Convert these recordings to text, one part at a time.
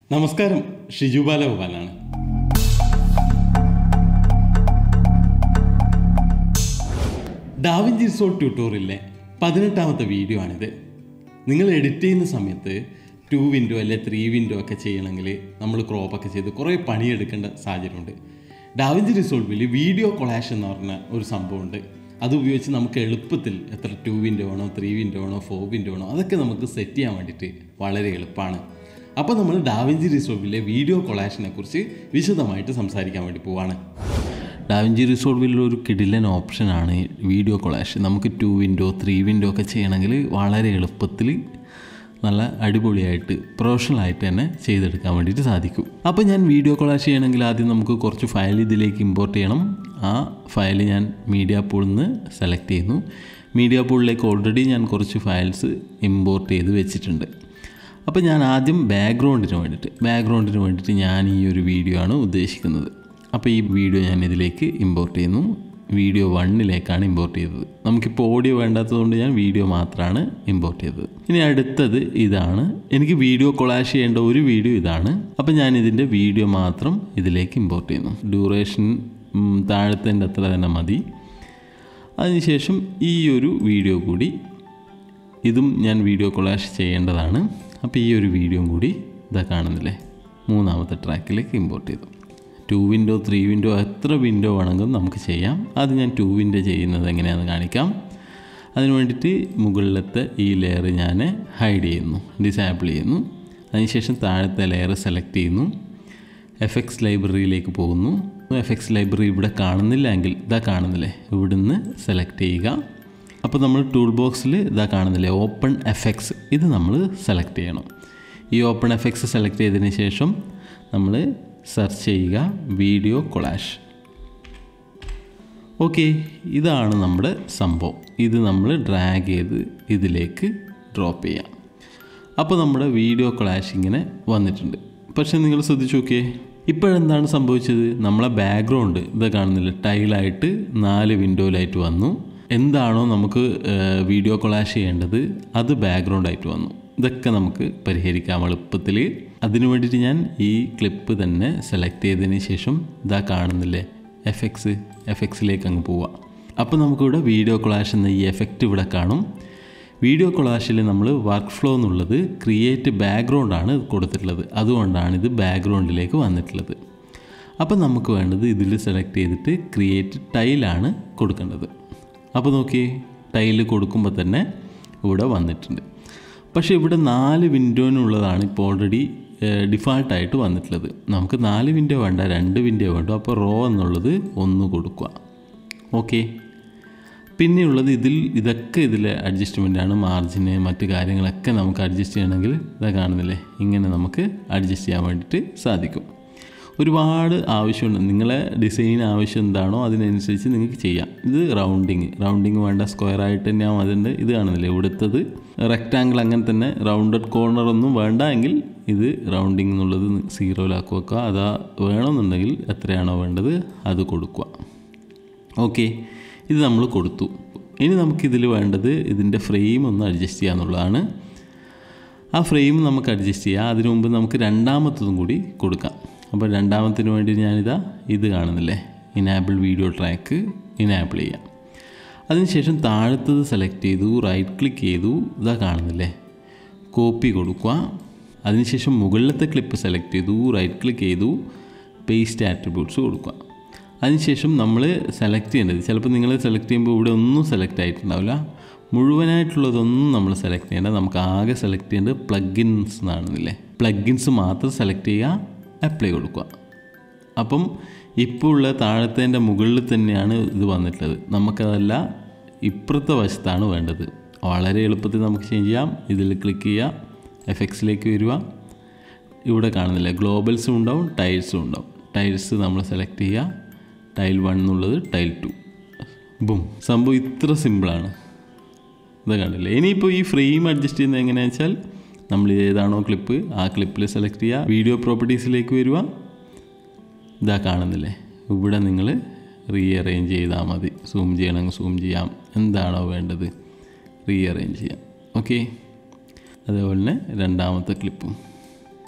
നമസ്കാരം, ഷിജു ബാലഗോപാലാണ്. Da Vinci resolve ട്യൂട്ടോറിയലിലെ 18ാമത്തെ വീഡിയോ ആണിത്. നിങ്ങൾ എഡിറ്റ് ചെയ്യുന്ന സമയത്ത് 2 വിൻഡോ അല്ലെ 3 വിൻഡോ ഒക്കെ ചെയ്യണമെങ്കിൽ നമ്മൾ ക്രോപ്പൊക്കെ ചെയ്ത് കുറേ പണിയെടുക്കേണ്ട സാഹചര്യമുണ്ട്. ഡാവിഞ്ചി റിസോൾട്ടിൽ വീഡിയോ കൊളാഷ് എന്ന് പറഞ്ഞ ഒരു സംഭവമുണ്ട്. അത് ഉപയോഗിച്ച് നമുക്ക് എളുപ്പത്തിൽ എത്ര 2 വിൻഡോ ആണോ 3 വിൻഡോ ആണോ 4 വിൻഡോ ആണോ അതൊക്കെ നമുക്ക് സെറ്റ് ചെയ്യാൻ വേണ്ടിയിട്ട് വളരെ എളുപ്പമാണ്. അപ്പോൾ നമ്മൾ ഡാവിഞ്ചി റിസോൾവിലെ വീഡിയോ കൊളാഷിനെ കുറിച്ച് വിശദമായിട്ട് സംസാരിക്കാൻ വേണ്ടി പോവാണ്. ഡാവിഞ്ചി റിസോൾവിലുള്ള ഒരു കിടിലൻ ഓപ്ഷനാണ് വീഡിയോ കൊളാഷ്. നമുക്ക് 2 വിൻഡോ 3 വിൻഡോ ഒക്കെ ചെയ്യണമെങ്കിൽ വളരെ എളുപ്പത്തിൽ നല്ല അടിപൊളിയായിട്ട് പ്രൊഫഷണലായിട്ട് തന്നെ ചെയ്തെടുക്കാൻ വേണ്ടിയിട്ട് സാധിക്കും. അപ്പോൾ ഞാൻ വീഡിയോ കൊളാഷ് ചെയ്യണമെങ്കിൽ ആദ്യം നമുക്ക് കുറച്ച് ഫയൽ ഇതിലേക്ക് ഇമ്പോർട്ട് ചെയ്യണം. ആ ഫയൽ ഞാൻ മീഡിയ പൂളിൽ നിന്ന് സെലക്ട് ചെയ്യുന്നു. മീഡിയ പൂളിലേക്ക് ഓൾറെഡി ഞാൻ കുറച്ച് ഫയൽസ് ഇമ്പോർട്ട് ചെയ്ത് വെച്ചിട്ടുണ്ട്. അപ്പോൾ ഞാൻ ആദ്യം ബാക്ക്ഗ്രൗണ്ടിന് വേണ്ടിയിട്ട് ഞാൻ ഈ ഒരു വീഡിയോ ആണ് ഉദ്ദേശിക്കുന്നത്. അപ്പോൾ ഈ വീഡിയോ ഞാൻ ഇതിലേക്ക് ഇമ്പോർട്ട് ചെയ്യുന്നു. വീഡിയോ 1ലേക്കാണ് ഇമ്പോർട്ട് ചെയ്തത്. നമുക്കിപ്പോൾ ഓഡിയോ വേണ്ടാത്തതുകൊണ്ട് ഞാൻ വീഡിയോ മാത്രമാണ് ഇമ്പോർട്ട് ചെയ്തത്. ഇനി അടുത്തത് ഇതാണ്. എനിക്ക് വീഡിയോ കൊളാഷ് ചെയ്യേണ്ട ഒരു വീഡിയോ ഇതാണ്. അപ്പോൾ ഞാൻ ഇതിൻ്റെ വീഡിയോ മാത്രം ഇതിലേക്ക് ഇമ്പോർട്ട് ചെയ്യുന്നു. ഡ്യൂറേഷൻ താഴത്തേൻ്റെ അത്ര തന്നെ മതി. അതിനുശേഷം ഈ ഒരു വീഡിയോ കൂടി, ഇതും ഞാൻ വീഡിയോ കൊളാഷ് ചെയ്യേണ്ടതാണ്. അപ്പോൾ ഈ ഒരു വീഡിയോയും കൂടി ഇതാ കാണുന്നില്ലേ, 3ാമത്തെ ട്രാക്കിലേക്ക് ഇമ്പോർട്ട് ചെയ്തു. 2 വിൻഡോ 3 വിൻഡോ എത്ര വിൻഡോ വേണമെങ്കിലും നമുക്ക് ചെയ്യാം. അത് ഞാൻ 2 വിൻഡോ ചെയ്യുന്നത് എങ്ങനെയാണെന്ന് കാണിക്കാം. അതിന് വേണ്ടിയിട്ട് മുകളിലത്തെ ഈ ലെയർ ഞാൻ ഹൈഡ് ചെയ്യുന്നു, ഡിസേബിൾ ചെയ്യുന്നു. അതിനുശേഷം താഴത്തെ ലെയർ സെലക്ട് ചെയ്യുന്നു. എഫക്ട്സ് ലൈബ്രറിയിലേക്ക് പോകുന്നു. എഫക്ട്സ് ലൈബ്രറി ഇവിടെ കാണുന്നില്ല എങ്കിൽ ഇതാ കാണുന്നില്ലേ, ഇവിടുന്ന് സെലക്ട് ചെയ്യുക. അപ്പോൾ നമ്മൾ ടൂൾ ബോക്സിൽ ഇതാ കാണുന്നില്ലേ, ഓപ്പൺ എഫക്ട്സ്, ഇത് നമ്മൾ സെലക്ട് ചെയ്യണം. ഈ ഓപ്പൺ എഫക്ട്സ് സെലക്ട് ചെയ്തതിന് ശേഷം നമ്മൾ സെർച്ച് ചെയ്യുക വീഡിയോ കൊളാഷ്. ഓക്കെ, ഇതാണ് നമ്മുടെ സംഭവം. ഇത് നമ്മൾ ഡ്രാഗ് ചെയ്ത് ഇതിലേക്ക് ഡ്രോപ്പ് ചെയ്യാം. അപ്പോൾ നമ്മുടെ വീഡിയോ കൊളാഷ് ഇങ്ങനെ വന്നിട്ടുണ്ട്. പക്ഷേ നിങ്ങൾ ശ്രദ്ധിച്ചു നോക്കിയേ, ഇപ്പോഴെന്താണ് സംഭവിച്ചത്? നമ്മളെ ബാക്ക്ഗ്രൗണ്ട് ഇതാ കാണുന്നില്ല, ടൈലായിട്ട് 4 വിൻഡോയിലായിട്ട് വന്നു. എന്താണോ നമുക്ക് വീഡിയോ കൊളാഷ് ചെയ്യേണ്ടത് അത് ബാക്ക്ഗ്രൗണ്ടായിട്ട് വന്നു. ഇതൊക്കെ നമുക്ക് പരിഹരിക്കാം എളുപ്പത്തിൽ. അതിനു വേണ്ടിയിട്ട് ഞാൻ ഈ ക്ലിപ്പ് തന്നെ സെലക്ട് ചെയ്തതിന് ശേഷം ഇതാ കാണുന്നില്ലേ, എഫക്ട്സിലേക്ക് അങ്ങ് പോവാം. അപ്പോൾ നമുക്കിവിടെ വീഡിയോ കൊളാഷ് എന്ന ഈ എഫക്റ്റ് ഇവിടെ കാണും. വീഡിയോ കൊളാഷിൽ നമ്മൾ വർക്ക് ഫ്ലോ എന്നുള്ളത് ക്രിയേറ്റ് ബാക്ക്ഗ്രൗണ്ടാണ് കൊടുത്തിട്ടുള്ളത്. അതുകൊണ്ടാണ് ഇത് ബാക്ക്ഗ്രൗണ്ടിലേക്ക് വന്നിട്ടുള്ളത്. അപ്പോൾ നമുക്ക് വേണ്ടത് ഇതിൽ സെലക്ട് ചെയ്തിട്ട് ക്രിയേറ്റ് ടൈലാണ് കൊടുക്കേണ്ടത്. അപ്പോൾ നോക്കി, ടൈല് കൊടുക്കുമ്പോൾ തന്നെ ഇവിടെ വന്നിട്ടുണ്ട്. പക്ഷേ ഇവിടെ 4 വിൻഡോനുള്ളതാണ് ഇപ്പോൾ ഓൾറെഡി ഡിഫാൾട്ടായിട്ട് വന്നിട്ടുള്ളത്. നമുക്ക് 4 വിൻഡോ വേണ്ട, 2 വിൻഡോ വേണ്ട. അപ്പോൾ റോ എന്നുള്ളത് 1 കൊടുക്കുക. ഓക്കെ, പിന്നെയുള്ളത് ഇതൊക്കെ ഇതിലെ അഡ്ജസ്റ്റ്മെൻറ്റാണ്. മാർജിന് മറ്റ് കാര്യങ്ങളൊക്കെ നമുക്ക് അഡ്ജസ്റ്റ് ചെയ്യണമെങ്കിൽ ഇതാ കാണുന്നില്ലേ, ഇങ്ങനെ നമുക്ക് അഡ്ജസ്റ്റ് ചെയ്യാൻ വേണ്ടിയിട്ട് സാധിക്കും. ഒരുപാട് ആവശ്യമുണ്ട്. നിങ്ങളെ ഡിസൈൻ ആവശ്യം എന്താണോ അതിനനുസരിച്ച് നിങ്ങൾക്ക് ചെയ്യാം. ഇത് റൗണ്ടിങ് വേണ്ട, സ്ക്വയർ ആയിട്ട് തന്നെ അതിൻ്റെ ഇത് കാണുന്നില്ലേ, ഇവിടുത്തത് റെക്റ്റാങ്കിൾ അങ്ങനെ തന്നെ. റൗണ്ടഡ് കോർണറൊന്നും വേണ്ട എങ്കിൽ ഇത് റൗണ്ടിങ് എന്നുള്ളത് 0ലാക്കി വെക്കുക. അതാ വേണമെന്നുണ്ടെങ്കിൽ എത്രയാണോ വേണ്ടത് അത് കൊടുക്കുക. ഓക്കെ, ഇത് നമ്മൾ കൊടുത്തു. ഇനി നമുക്കിതിൽ വേണ്ടത് ഇതിൻ്റെ ഫ്രെയിം ഒന്ന് അഡ്ജസ്റ്റ് ചെയ്യുക എന്നുള്ളതാണ്. ആ ഫ്രെയിം നമുക്ക് അഡ്ജസ്റ്റ് ചെയ്യാം. അതിനു മുമ്പ് നമുക്ക് 2ാമത്തതും കൂടി കൊടുക്കാം. അപ്പോൾ 2ാമത്തിന് വേണ്ടി ഞാനിതാ ഇത് കാണുന്നില്ലേ, ഇനാബിൾ വീഡിയോ ട്രാക്ക് ഇനാബിൾ ചെയ്യാം. അതിനുശേഷം താഴത്തത് സെലക്ട് ചെയ്തു, റൈറ്റ് ക്ലിക്ക് ചെയ്തു, ഇതാ കാണുന്നില്ലേ, കോപ്പി കൊടുക്കുക. അതിനുശേഷം മുകളിലത്തെ ക്ലിപ്പ് സെലക്ട് ചെയ്തു, റൈറ്റ് ക്ലിക്ക് ചെയ്തു, പേസ്റ്റ് ആട്രിബ്യൂട്ട്സ് കൊടുക്കുക. അതിനുശേഷം നമ്മൾ സെലക്ട് ചെയ്യേണ്ടത്, ചിലപ്പോൾ നിങ്ങൾ സെലക്ട് ചെയ്യുമ്പോൾ ഇവിടെ ഒന്നും സെലക്ട് ആയിട്ടുണ്ടാവില്ല. മുഴുവനായിട്ടുള്ളതൊന്നും നമ്മൾ സെലക്ട് ചെയ്യേണ്ട. നമുക്ക് ആകെ സെലക്ട് ചെയ്യേണ്ടത് പ്ലഗിൻസ് എന്നാണെന്നില്ലേ, പ്ലഗിൻസ് മാത്രം സെലക്ട് ചെയ്യുക, അപ്ലൈ കൊടുക്കുക. അപ്പം ഇപ്പോൾ ഉള്ള താഴത്തേൻ്റെ മുകളിൽ തന്നെയാണ് ഇത് വന്നിട്ടുള്ളത്. നമുക്കതല്ല, ഇപ്പുറത്തെ വശത്താണ് വേണ്ടത്. വളരെ എളുപ്പത്തിൽ നമുക്ക് ചെയ്യാം. ഇതിൽ ക്ലിക്ക് ചെയ്യുക, എഫക്ട്സിലേക്ക് വരിക. ഇവിടെ കാണുന്നില്ല, ഗ്ലോബൽസും ഉണ്ടാവും, ടൈൽസും ഉണ്ടാവും. ടൈൽസ് നമ്മൾ സെലക്ട് ചെയ്യുക, ടൈൽ 1 എന്നുള്ളത് ടൈൽ 2. ബും, സംഭവം ഇത്ര സിമ്പിളാണ്. ഇത് കണ്ടില്ലേ. ഇനിയിപ്പോൾ ഈ ഫ്രെയിം അഡ്ജസ്റ്റ് ചെയ്യുന്നത് എങ്ങനെയാണെന്ന് വെച്ചാൽ, നമ്മൾ ഏതാണോ ക്ലിപ്പ് ആ ക്ലിപ്പിൽ സെലക്ട് ചെയ്യുക, വീഡിയോ പ്രോപ്പർട്ടീസിലേക്ക് വരിക. ഇതാ കാണുന്നില്ലേ, ഇവിടെ നിങ്ങൾ റീഅറേഞ്ച് ചെയ്താൽ മതി. സൂം ചെയ്യണമെങ്കിൽ സൂം ചെയ്യാം, എന്താണോ വേണ്ടത് റീഅറേഞ്ച് ചെയ്യാം. ഓക്കെ, അതേപോലെ തന്നെ 2ാമത്തെ ക്ലിപ്പും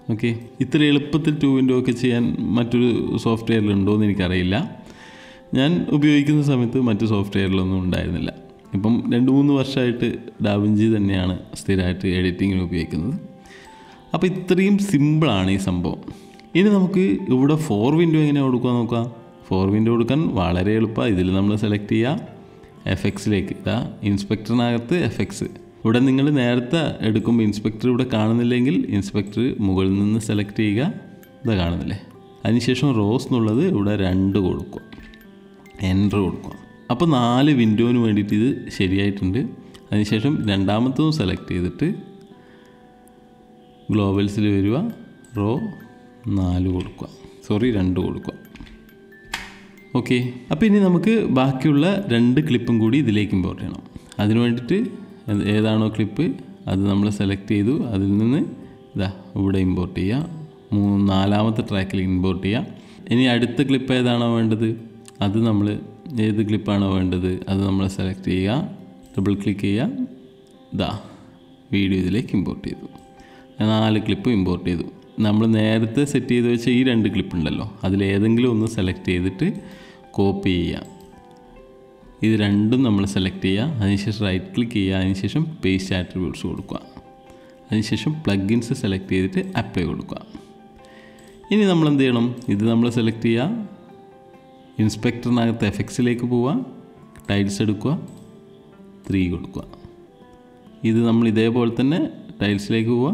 ഓക്കെ, ഇത്ര എളുപ്പത്തിൽ 2 വിൻഡോ ഒക്കെ ചെയ്യാൻ മറ്റൊരു സോഫ്റ്റ്വെയറിലുണ്ടോ എന്ന് എനിക്കറിയില്ല. ഞാൻ ഉപയോഗിക്കുന്ന സമയത്ത് മറ്റു സോഫ്റ്റ്വെയറിലൊന്നും ഉണ്ടായിരുന്നില്ല. ഇപ്പം 2-3 വർഷമായിട്ട് ഡാവിഞ്ചി തന്നെയാണ് സ്ഥിരമായിട്ട് എഡിറ്റിങ്ങിന് ഉപയോഗിക്കുന്നത്. അപ്പോൾ ഇത്രയും സിമ്പിളാണ് ഈ സംഭവം. ഇനി നമുക്ക് ഇവിടെ 4 വിൻഡോ എങ്ങനെയാണ് കൊടുക്കുക നോക്കാം. 4 വിൻഡോ കൊടുക്കാൻ വളരെ എളുപ്പമാണ്. ഇതിൽ നമ്മൾ സെലക്ട് ചെയ്യുക എഫക്ട്സിലേക്ക്. ഇതാ ഇൻസ്പെക്ടറിനകത്ത് എഫക്ട്സ്. ഇവിടെ നിങ്ങൾ നേരത്തെ എടുക്കുമ്പോൾ ഇൻസ്പെക്ടർ ഇവിടെ കാണുന്നില്ലെങ്കിൽ ഇൻസ്പെക്ടർ മുകളിൽ നിന്ന് സെലക്ട് ചെയ്യുക. ഇതാ കാണുന്നില്ലേ. അതിനുശേഷം റോസ് എന്നുള്ളത് ഇവിടെ 2 കൊടുക്കുക, എൻ്റർ കൊടുക്കുക. അപ്പോൾ 4 വിൻഡോന് വേണ്ടിയിട്ട് ഇത് ശരിയായിട്ടുണ്ട്. അതിനുശേഷം രണ്ടാമത്തതും സെലക്ട് ചെയ്തിട്ട് ഗ്ലോബൽസിൽ വരിക, റോ 4 കൊടുക്കുക, 2 കൊടുക്കുക. ഓക്കെ, അപ്പോൾ ഇനി നമുക്ക് ബാക്കിയുള്ള 2 ക്ലിപ്പും കൂടി ഇതിലേക്ക് ഇമ്പോർട്ട് ചെയ്യണം. അതിന് വേണ്ടിയിട്ട് ഏതാണോ ക്ലിപ്പ് അത് നമ്മൾ സെലക്ട് ചെയ്തു. അതിൽ നിന്ന് ഇതാ ഇവിടെ ഇമ്പോർട്ട് ചെയ്യുക. 4ാമത്തെ ട്രാക്കിൽ ഇമ്പോർട്ട് ചെയ്യുക. ഇനി അടുത്ത ക്ലിപ്പ് ഏതാണോ വേണ്ടത് അത് നമ്മൾ ഏത് ക്ലിപ്പാണോ വേണ്ടത് അത് നമ്മൾ സെലക്ട് ചെയ്യുക, ഡബിൾ ക്ലിക്ക് ചെയ്യുക. ഇതാ വീഡിയോ ഇതിലേക്ക് ഇമ്പോർട്ട് ചെയ്തു. 4 ക്ലിപ്പ് ഇമ്പോർട്ട് ചെയ്തു. നമ്മൾ നേരത്തെ സെറ്റ് ചെയ്ത് വെച്ച ഈ 2 ക്ലിപ്പ് ഉണ്ടല്ലോ, അതിലേതെങ്കിലും ഒന്ന് സെലക്ട് ചെയ്തിട്ട് കോപ്പി ചെയ്യുക. ഇത് രണ്ടും നമ്മൾ സെലക്ട് ചെയ്യുക. അതിനുശേഷം റൈറ്റ് ക്ലിക്ക് ചെയ്യുക. അതിനുശേഷം പേസ്റ്റ് ആട്രിബ്യൂട്ട്സ് കൊടുക്കുക. അതിനുശേഷം പ്ലഗിൻസ് സെലക്ട് ചെയ്തിട്ട് അപ്ലൈ കൊടുക്കുക. ഇനി നമ്മൾ എന്ത് ചെയ്യണം, ഇത് നമ്മൾ സെലക്ട് ചെയ്യുക, ഇൻസ്പെക്ടറിനകത്ത് എഫക്ട്സിലേക്ക് പോവുക, ടൈൽസ് എടുക്കുക, 3 കൊടുക്കുക. ഇത് നമ്മൾ ഇതേപോലെ തന്നെ ടൈൽസിലേക്ക് പോവുക,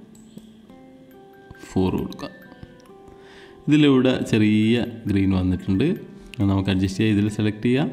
4 കൊടുക്കുക. ഇതിലിവിടെ ചെറിയ ഗ്രീൻ വന്നിട്ടുണ്ട്, നമുക്ക് അഡ്ജസ്റ്റ് ചെയ്യുക. ഇതിൽ സെലക്ട് ചെയ്യാം.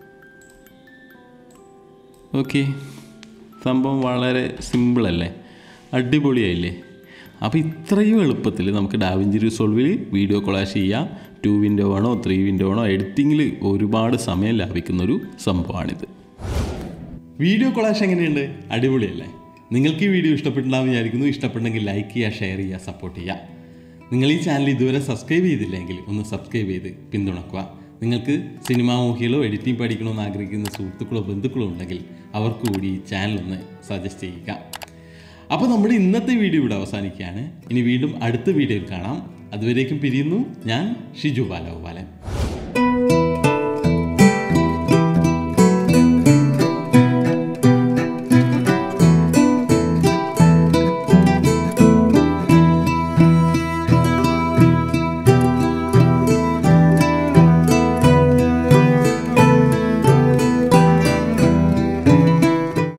ഓക്കെ, സംഭവം വളരെ സിമ്പിളല്ലേ, അടിപൊളിയായില്ലേ. അപ്പോൾ ഇത്രയും എളുപ്പത്തിൽ നമുക്ക് ഡാവിഞ്ചി റിസോൾവിൽ വീഡിയോ കൊളാഷ് ചെയ്യാം. 2 വിൻഡോ ആണോ 3 വിൻഡോ ആണോ എഡിറ്റിങ്ങിൽ ഒരുപാട് സമയം ലാഭിക്കുന്നൊരു സംഭവമാണിത്. വീഡിയോ കൊളാഷ് എങ്ങനെയുണ്ട്, അടിപൊളിയല്ലേ? നിങ്ങൾക്ക് ഈ വീഡിയോ ഇഷ്ടപ്പെട്ടുണ്ടാകുമെന്ന് വിചാരിക്കുന്നു. ഇഷ്ടപ്പെട്ടെങ്കിൽ ലൈക്ക് ചെയ്യുക, ഷെയർ ചെയ്യുക, സപ്പോർട്ട് ചെയ്യുക. നിങ്ങൾ ഈ ചാനൽ ഇതുവരെ സബ്സ്ക്രൈബ് ചെയ്തില്ലെങ്കിൽ ഒന്ന് സബ്സ്ക്രൈബ് ചെയ്ത് പിന്തുണക്കുക. നിങ്ങൾക്ക് സിനിമാ മോഹികളോ എഡിറ്റിംഗ് പഠിക്കണമെന്ന് ആഗ്രഹിക്കുന്ന സുഹൃത്തുക്കളോ ബന്ധുക്കളോ ഉണ്ടെങ്കിൽ അവർക്ക് കൂടി ഈ ചാനൽ ഒന്ന് സജസ്റ്റ് ചെയ്യുക. അപ്പോൾ നമ്മുടെ ഇന്നത്തെ വീഡിയോ ഇവിടെ അവസാനിക്കുകയാണ്. ഇനി വീണ്ടും അടുത്ത വീഡിയോയിൽ കാണാം. അതുവരേക്കും പിരിയുന്നു. ഞാൻ ഷിജു ബാലഗോപാലൻ.